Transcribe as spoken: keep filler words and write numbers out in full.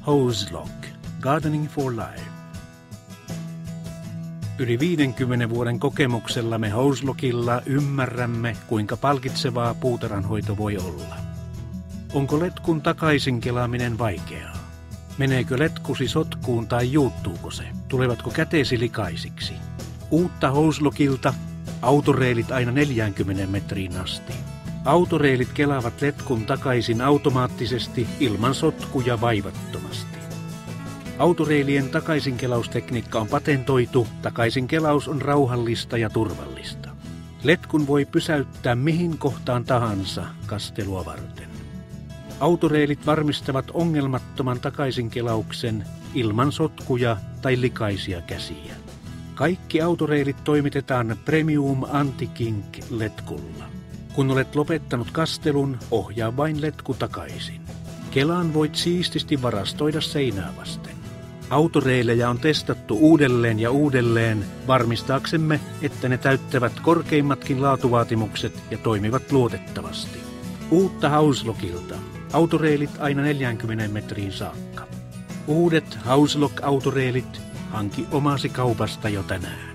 Houselock, Gardening for Life. Yli viidenkymmenen vuoden kokemuksella me Houselockilla ymmärrämme, kuinka palkitsevaa puutarhanhoito voi olla. Onko letkun takaisin kelaaminen vaikeaa? Meneekö letkusi sotkuun tai juuttuuko se? Tulevatko käteesi likaisiksi? Uutta Houselockilta, autoreilit aina neljäänkymmeneen metriin asti. Autoreilit kelaavat letkun takaisin automaattisesti ilman sotkuja vaivattomasti. Autoreilien takaisinkelaustekniikka on patentoitu, takaisinkelaus on rauhallista ja turvallista. Letkun voi pysäyttää mihin kohtaan tahansa kastelua varten. Autoreilit varmistavat ongelmattoman takaisinkelauksen ilman sotkuja tai likaisia käsiä. Kaikki autoreilit toimitetaan Premium Anti-Kink-letkulla. Kun olet lopettanut kastelun, ohjaa vain letku takaisin. Kelaan voit siististi varastoida seinää vasten. Autoreilejä on testattu uudelleen ja uudelleen varmistaaksemme, että ne täyttävät korkeimmatkin laatuvaatimukset ja toimivat luotettavasti. Uutta Houselockilta. Autoreilit aina neljäänkymmeneen metriin saakka. Uudet Houselock-autoreilit hanki omasi kaupasta jo tänään.